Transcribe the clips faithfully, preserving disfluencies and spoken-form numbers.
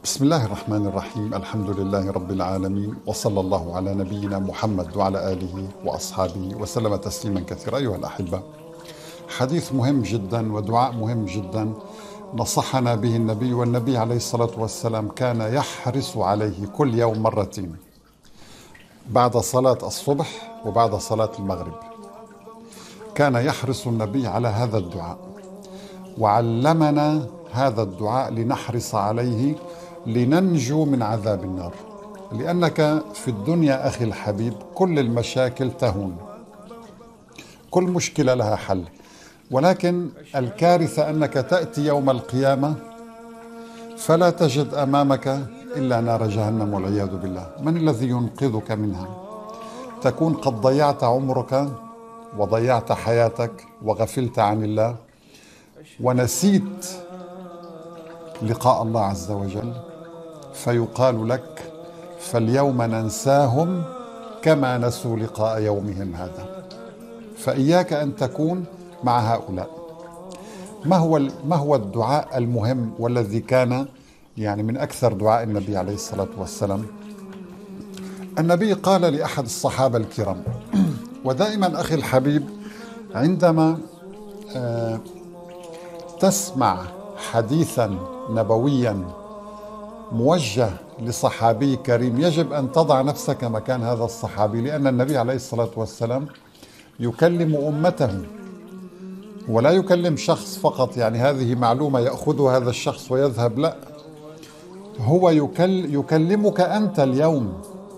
بسم الله الرحمن الرحيم. الحمد لله رب العالمين، وصلى الله على نبينا محمد وعلى آله وأصحابه وسلم تسليما كثيرا. أيها الأحبة، حديث مهم جدا ودعاء مهم جدا نصحنا به النبي، والنبي عليه الصلاة والسلام كان يحرص عليه كل يوم مرتين، بعد صلاة الصبح وبعد صلاة المغرب. كان يحرص النبي على هذا الدعاء، وعلمنا هذا الدعاء لنحرص عليه لننجو من عذاب النار. لأنك في الدنيا أخي الحبيب كل المشاكل تهون، كل مشكلة لها حل، ولكن الكارثة أنك تأتي يوم القيامة فلا تجد أمامك إلا نار جهنم والعياذ بالله. من الذي ينقذك منها؟ تكون قد ضيعت عمرك وضيعت حياتك وغفلت عن الله ونسيت لقاء الله عز وجل، فيقال لك: فاليوم ننساهم كما نسوا لقاء يومهم هذا. فإياك أن تكون مع هؤلاء. ما هو ما هو الدعاء المهم والذي كان يعني من أكثر دعاء النبي عليه الصلاة والسلام؟ النبي قال لأحد الصحابة الكرام، ودائما أخي الحبيب عندما آه تسمع حديثا نبويا موجه لصحابي كريم يجب أن تضع نفسك مكان هذا الصحابي، لأن النبي عليه الصلاة والسلام يكلم أمته ولا يكلم شخص فقط، يعني هذه معلومة يأخذها هذا الشخص ويذهب، لا، هو يكل يكلمك أنت اليوم.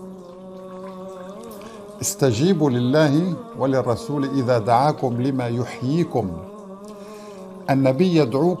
استجيبوا لله وللرسول إذا دعاكم لما يحييكم. النبي يدعوك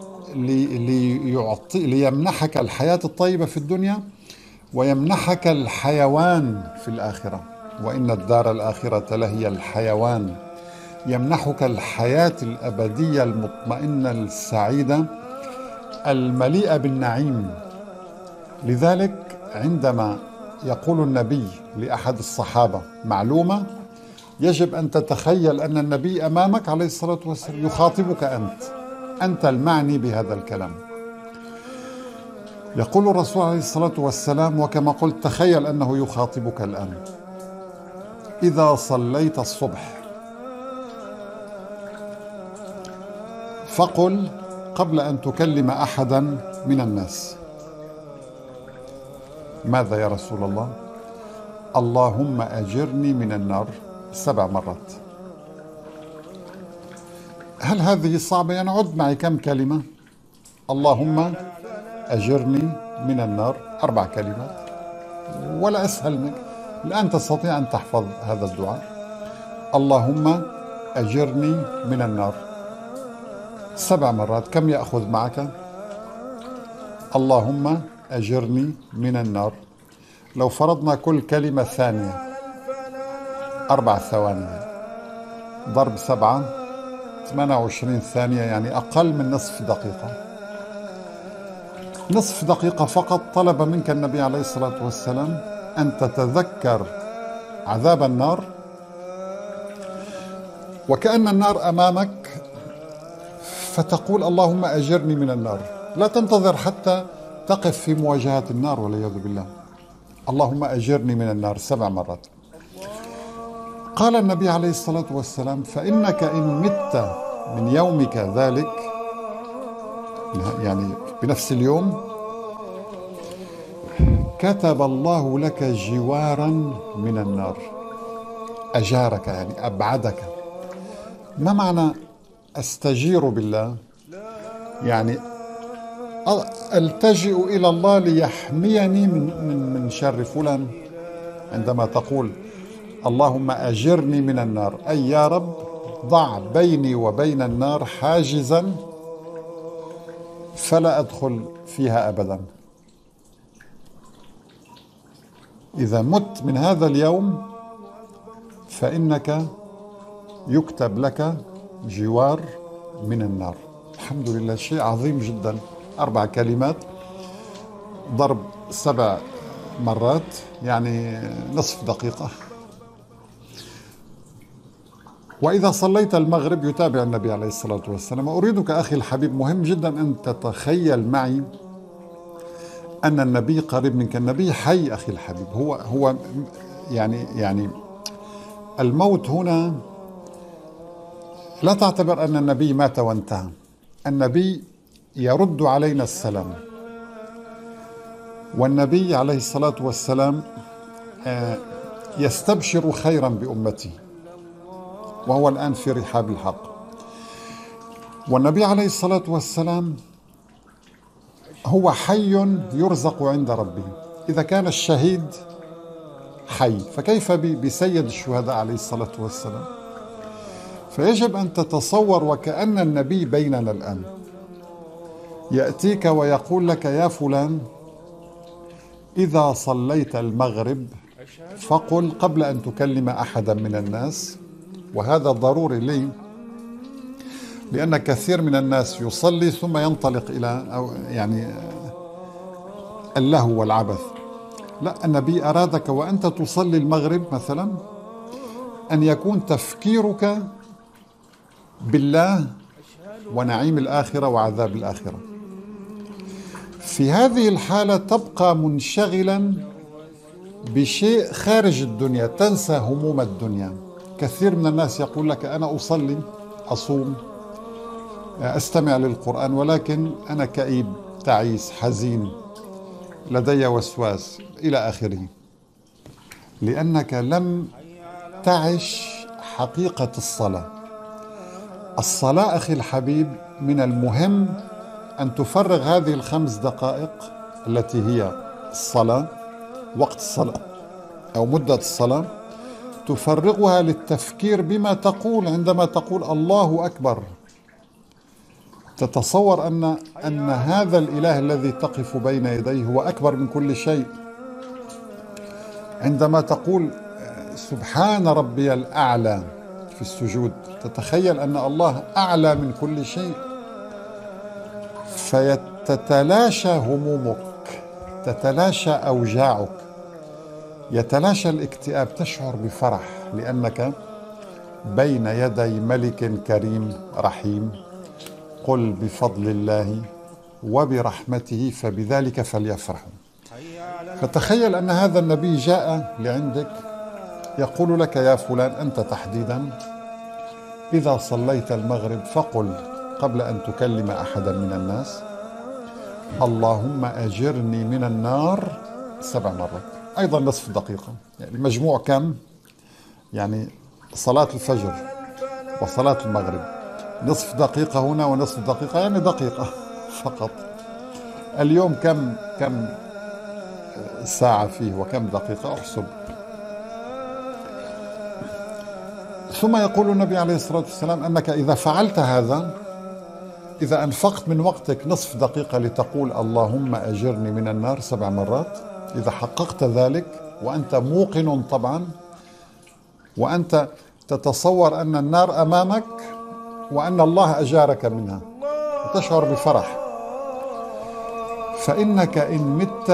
ليعطي ليمنحك الحياة الطيبة في الدنيا ويمنحك الحيوان في الآخرة، وإن الدار الآخرة لهي الحيوان. يمنحك الحياة الأبدية المطمئنة السعيدة المليئة بالنعيم. لذلك عندما يقول النبي لأحد الصحابة معلومة، يجب أن تتخيل أن النبي أمامك عليه الصلاة والسلام يخاطبك أنت، أنت المعني بهذا الكلام. يقول الرسول عليه الصلاة والسلام، وكما قلت تخيل أنه يخاطبك الآن: إذا صليت الصبح فقل قبل أن تكلم أحدا من الناس: ماذا يا رسول الله؟ اللهم أجرني من النار سبع مرات. هل هذه صعبة؟ يعني عد معي كم كلمة. اللهم أجرني من النار أربع كلمات، ولا أسهل منك. الآن تستطيع أن تحفظ هذا الدعاء: اللهم أجرني من النار سبع مرات. كم يأخذ معك؟ اللهم أجرني من النار، لو فرضنا كل كلمة ثانية أربع ثواني، ضرب سبعة ثمانية وعشرين ثانية، يعني أقل من نصف دقيقة. نصف دقيقة فقط طلب منك النبي عليه الصلاة والسلام أن تتذكر عذاب النار وكأن النار أمامك، فتقول اللهم أجرني من النار. لا تنتظر حتى تقف في مواجهة النار والعياذ بالله. اللهم أجرني من النار سبع مرات. قال النبي عليه الصلاة والسلام: فإنك إن مت من يومك ذلك، يعني بنفس اليوم، كتب الله لك جوارا من النار. أجارك يعني أبعدك. ما معنى أستجير بالله؟ يعني ألتجئ إلى الله ليحميني من, من, من شر فلان. عندما تقول اللهم أجرني من النار، أي يا رب ضع بيني وبين النار حاجزا فلا أدخل فيها أبدا. إذا مت من هذا اليوم فإنك يكتب لك جوار من النار. الحمد لله، شيء عظيم جدا. أربع كلمات ضرب سبع مرات، يعني نصف دقيقة. وإذا صليت المغرب يتابع النبي عليه الصلاة والسلام. أريدك أخي الحبيب، مهم جدا أن تتخيل معي أن النبي قريب منك. النبي حي أخي الحبيب، هو هو يعني يعني الموت هنا لا تعتبر أن النبي مات وانتهى. النبي يرد علينا السلام، والنبي عليه الصلاة والسلام يستبشر خيرا بأمته، وهو الآن في رحاب الحق. والنبي عليه الصلاة والسلام هو حي يرزق عند ربه. إذا كان الشهيد حي، فكيف بسيد الشهداء عليه الصلاة والسلام؟ فيجب أن تتصور وكأن النبي بيننا الآن، يأتيك ويقول لك: يا فلان، إذا صليت المغرب فقل قبل أن تكلم أحدا من الناس. وهذا ضروري لي، لأن كثير من الناس يصلي ثم ينطلق إلى أو يعني اللهو والعبث. لا، النبي أرادك وأنت تصلي المغرب مثلا أن يكون تفكيرك بالله ونعيم الآخرة وعذاب الآخرة. في هذه الحالة تبقى منشغلا بشيء خارج الدنيا، تنسى هموم الدنيا. كثير من الناس يقول لك: أنا أصلي، أصوم، أستمع للقرآن، ولكن أنا كئيب، تعيس، حزين، لدي وسواس إلى آخره، لأنك لم تعش حقيقة الصلاة. الصلاة أخي الحبيب من المهم أن تفرغ هذه الخمس دقائق التي هي الصلاة، وقت الصلاة أو مدة الصلاة، تفرغها للتفكير بما تقول عندما تقول الله أكبر. تتصور أن أن هذا الإله الذي تقف بين يديه هو أكبر من كل شيء. عندما تقول سبحان ربي الأعلى في السجود، تتخيل أن الله أعلى من كل شيء، فتتلاشى همومك، تتلاشى أوجاعك، يتلاشى الاكتئاب، تشعر بفرح لأنك بين يدي ملك كريم رحيم. قل بفضل الله وبرحمته فبذلك فليفرحوا. فتخيل أن هذا النبي جاء لعندك يقول لك: يا فلان، أنت تحديدا، إذا صليت المغرب فقل قبل أن تكلم أحدا من الناس: اللهم أجرني من النار سبع مرات. أيضا نصف دقيقة، يعني المجموع كم؟ يعني صلاة الفجر وصلاة المغرب نصف دقيقة هنا ونصف دقيقة، يعني دقيقة فقط. اليوم كم كم ساعة فيه وكم دقيقة؟ احسب. ثم يقول النبي عليه الصلاة والسلام أنك إذا فعلت هذا، إذا أنفقت من وقتك نصف دقيقة لتقول اللهم أجرني من النار سبع مرات، إذا حققت ذلك وأنت موقن طبعا، وأنت تتصور أن النار أمامك وأن الله أجارك منها، وتشعر بفرح، فإنك إن مت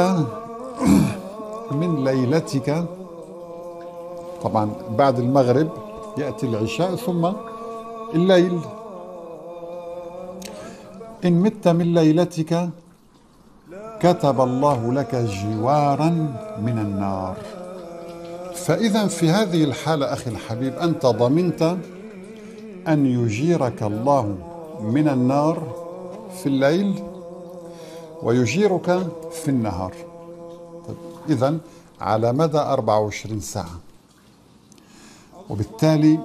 من ليلتك، طبعا بعد المغرب يأتي العشاء ثم الليل، إن مت من ليلتك كتب الله لك جوارا من النار. فإذا في هذه الحالة أخي الحبيب أنت ضمنت أن يجيرك الله من النار في الليل ويجيرك في النهار. إذن على مدى أربعة وعشرين ساعة. وبالتالي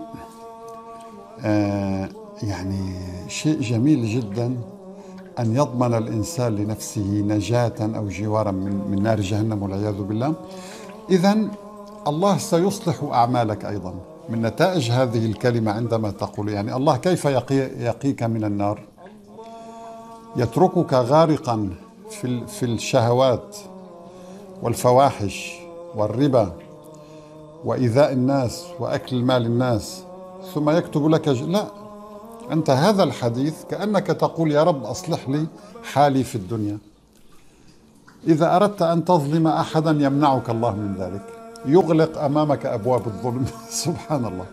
آه يعني شيء جميل جدا أن يضمن الإنسان لنفسه نجاة أو جوارا من, من نار جهنم والعياذ بالله. إذن الله سيصلح أعمالك أيضا من نتائج هذه الكلمة عندما تقول، يعني الله كيف يقي يقيك من النار؟ يتركك غارقا في, في الشهوات والفواحش والربا وإيذاء الناس وأكل مال الناس ثم يكتب لك ج... لا، أنت هذا الحديث كأنك تقول يا رب أصلح لي حالي في الدنيا. إذا أردت أن تظلم أحدا يمنعك الله من ذلك، يغلق أمامك أبواب الظلم سبحان الله.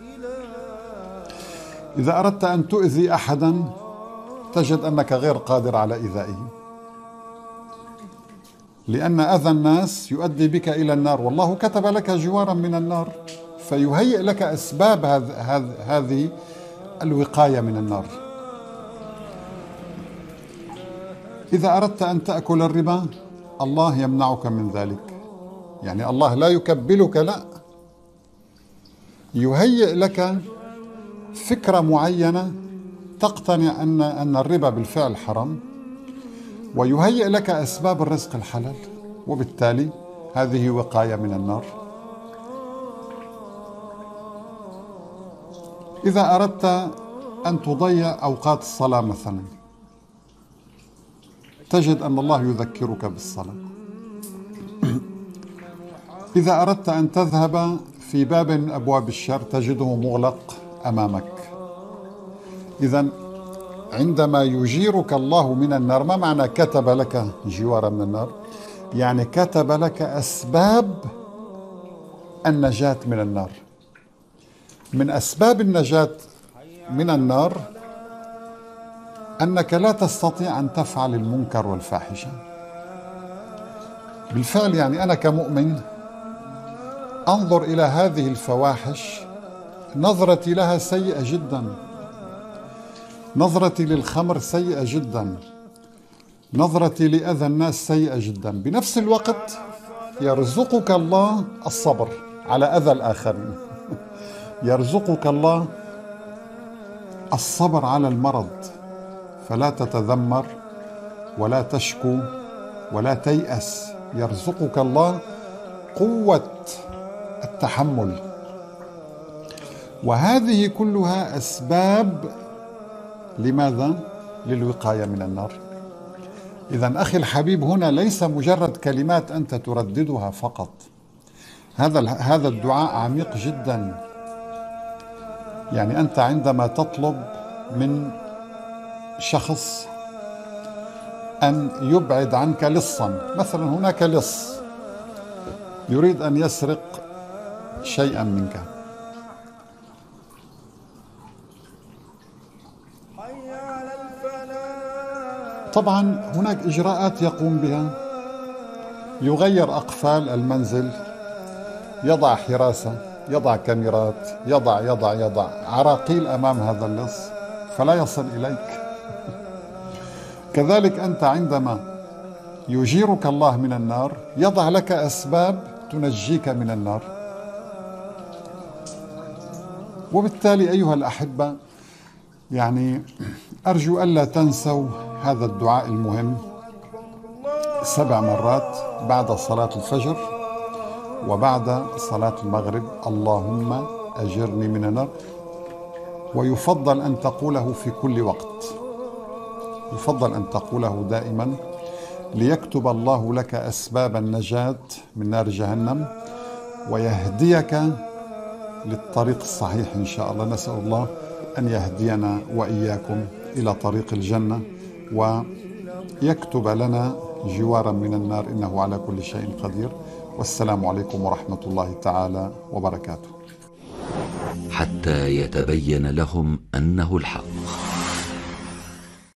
إذا أردت أن تؤذي أحدا تجد أنك غير قادر على إيذائه. لأن أذى الناس يؤدي بك إلى النار، والله كتب لك جوارا من النار، فيهيئ لك أسباب هذه الوقاية من النار. إذا أردت أن تأكل الربا الله يمنعك من ذلك، يعني الله لا يكبلك، لا، يهيئ لك فكرة معينة تقتنع أن أن الربا بالفعل حرام، ويهيئ لك أسباب الرزق الحلال، وبالتالي هذه وقاية من النار. إذا أردت أن تضيع أوقات الصلاة مثلا، تجد أن الله يذكرك بالصلاة. إذا أردت أن تذهب في باب من أبواب الشر تجده مغلق أمامك. إذن عندما يجيرك الله من النار، ما معنى كتب لك جوارا من النار؟ يعني كتب لك أسباب النجاة من النار. من أسباب النجاة من النار أنك لا تستطيع أن تفعل المنكر والفاحشة. بالفعل يعني أنا كمؤمن أنظر إلى هذه الفواحش، نظرتي لها سيئة جدا، نظرتي للخمر سيئة جدا، نظرتي لأذى الناس سيئة جدا. بنفس الوقت يرزقك الله الصبر على أذى الآخرين، يرزقك الله الصبر على المرض، فلا تتذمر ولا تشكو ولا تيأس. يرزقك الله قوة التحمل، وهذه كلها أسباب لماذا؟ للوقاية من النار. إذن أخي الحبيب، هنا ليس مجرد كلمات أنت ترددها فقط، هذا هذا الدعاء عميق جدا. يعني أنت عندما تطلب من شخص أن يبعد عنك لصا، مثلا هناك لص يريد أن يسرق شيئا منك، طبعا هناك إجراءات يقوم بها، يغير أقفال المنزل، يضع حراسة، يضع كاميرات، يضع يضع يضع عراقيل أمام هذا اللص فلا يصل إليك. كذلك أنت عندما يجيرك الله من النار يضع لك أسباب تنجيك من النار. وبالتالي أيها الأحبة، يعني أرجو ألا تنسوا هذا الدعاء المهم سبع مرات بعد صلاة الفجر وبعد صلاة المغرب: اللهم أجرني من النار. ويفضل أن تقوله في كل وقت، يفضل أن تقوله دائما، ليكتب الله لك أسباب النجاة من نار جهنم ويهديك للطريق الصحيح إن شاء الله. نسأل الله أن يهدينا وإياكم إلى طريق الجنة ويكتب لنا جوارا من النار، إنه على كل شيء قدير. والسلام عليكم ورحمة الله تعالى وبركاته. حتى يتبين لهم أنه الحق.